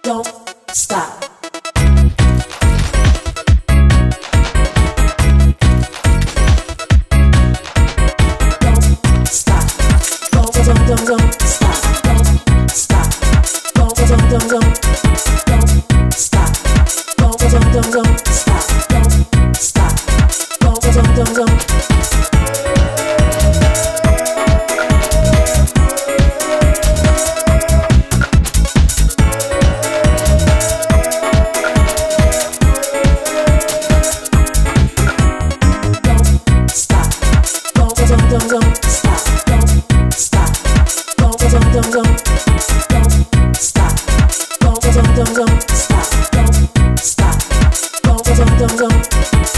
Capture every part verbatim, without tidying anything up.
don't stop. Don't stop. Don't don't don't don't stop. Don't stop. Don't don't don't don't don't stop. Don't don't don't don't stop. Don't stop. Don't don't don't don't. Don't don't stop. Don't stop. Don't don't don't don't don't stop. Don't don't don't don't stop. Don't stop. Don't don't don't don't.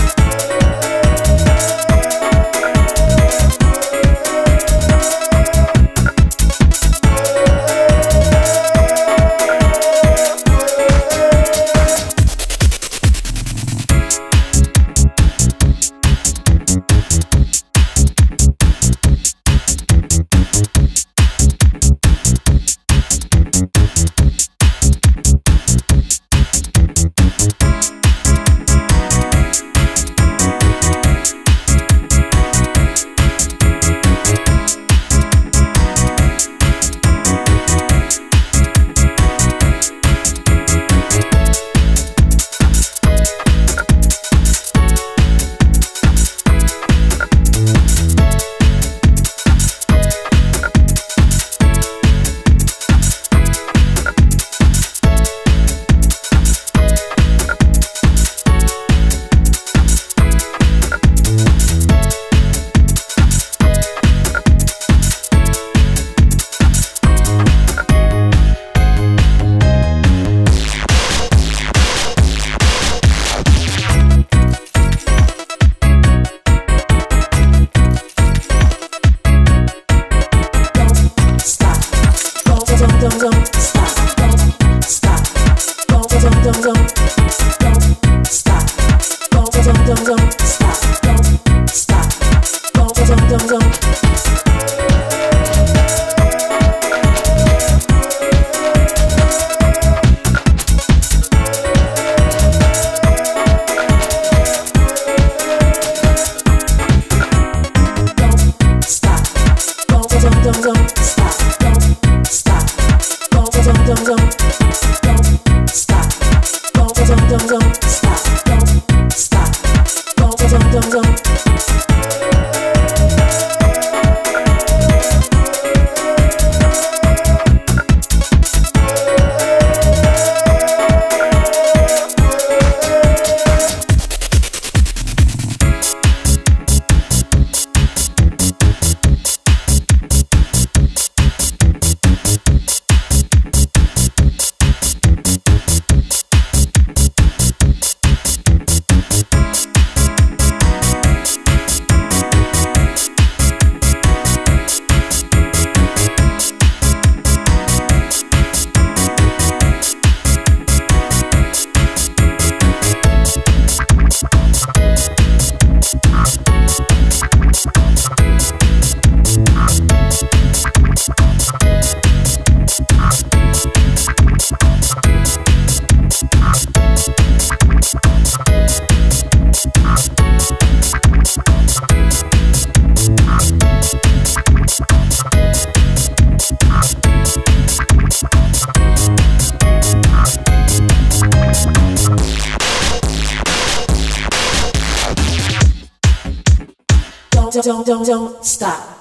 Don't don't stop. Don't stop. Don't don't don't don't don't stop. Don't don't don't don't stop. Don't stop. Don't don't don't don't. Don't don't don't stop. Don't stop. Don't don't don't don't don't stop. Don't don't don't don't stop. Don't stop. Don't don't don't don't. Don't don't don't don't stop.